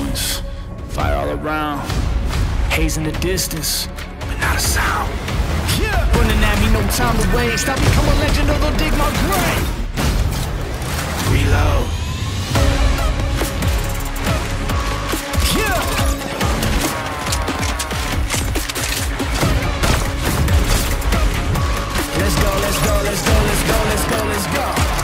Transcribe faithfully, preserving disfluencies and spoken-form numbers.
mountains, fire all around, haze in the distance, but not a sound. Yeah. Running at me, no time to waste. I'll become a legend or they'll dig my grave. Reload. Yeah. Let's go, let's go, let's go, let's go, let's go, let's go.